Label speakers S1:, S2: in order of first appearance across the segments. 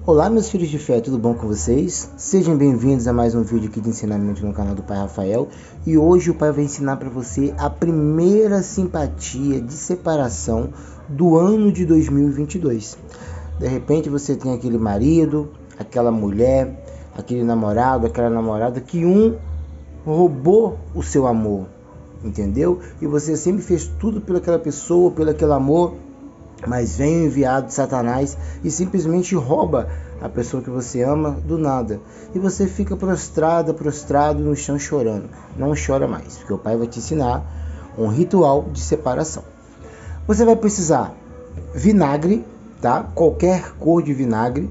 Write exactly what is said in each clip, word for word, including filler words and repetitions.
S1: Olá meus filhos de fé, tudo bom com vocês? Sejam bem-vindos a mais um vídeo aqui de ensinamento no canal do Pai Rafael. E hoje o Pai vai ensinar para você a primeira simpatia de separação do ano de dois mil e vinte e dois. De repente você tem aquele marido, aquela mulher, aquele namorado, aquela namorada que um roubou o seu amor, entendeu? E você sempre fez tudo pelaquela pessoa, pelo aquele amor, mas vem o enviado de Satanás e simplesmente rouba a pessoa que você ama do nada. E você fica prostrada, prostrado no chão chorando. Não chora mais, porque o Pai vai te ensinar um ritual de separação. Você vai precisar vinagre, tá? Qualquer cor de vinagre.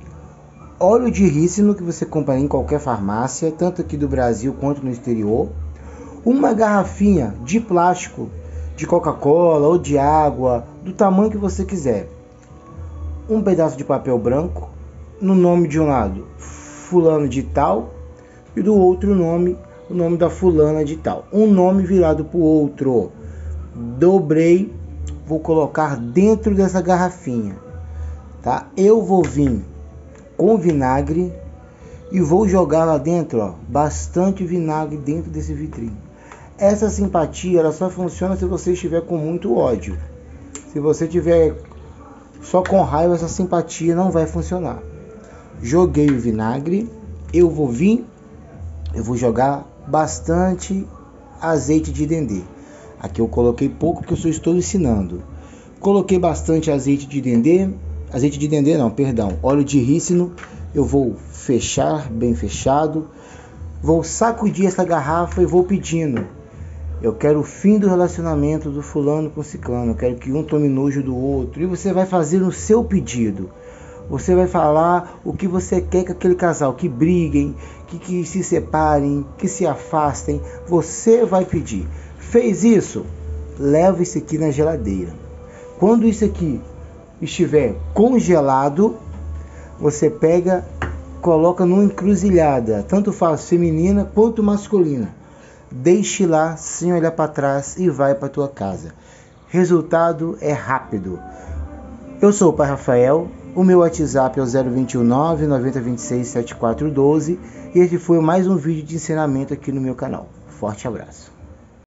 S1: Óleo de rícino que você compra em qualquer farmácia, tanto aqui do Brasil quanto no exterior. Uma garrafinha de plástico de Coca-Cola ou de água, do tamanho que você quiser. Um pedaço de papel branco, no nome de um lado, fulano de tal, e do outro nome, o nome da fulana de tal. Um nome virado para o outro. Dobrei, vou colocar dentro dessa garrafinha, tá? Eu vou vir com vinagre e vou jogar lá dentro, ó, bastante vinagre dentro desse vidrinho. Essa simpatia ela só funciona se você estiver com muito ódio. Se você estiver só com raiva, essa simpatia não vai funcionar. Joguei o vinagre, eu vou vir, eu vou jogar bastante azeite de dendê. Aqui eu coloquei pouco porque eu só estou ensinando. Coloquei bastante azeite de dendê, azeite de dendê não, perdão, óleo de rícino. Eu vou fechar bem fechado, vou sacudir essa garrafa e vou pedindo. Eu quero o fim do relacionamento do fulano com ciclano. Eu quero que um tome nojo do outro. E você vai fazer o seu pedido. Você vai falar o que você quer com aquele casal. Que briguem, que, que se separem, que se afastem. Você vai pedir. Fez isso? Leva isso aqui na geladeira. Quando isso aqui estiver congelado, você pega, coloca numa encruzilhada. Tanto faz feminina quanto masculina. Deixe lá sem olhar para trás e vai para tua casa. Resultado é rápido. Eu sou o Pai Rafael. O meu WhatsApp é o zero dois nove, nove zero dois seis, sete quatro um dois. E esse foi mais um vídeo de ensinamento aqui no meu canal. Forte abraço.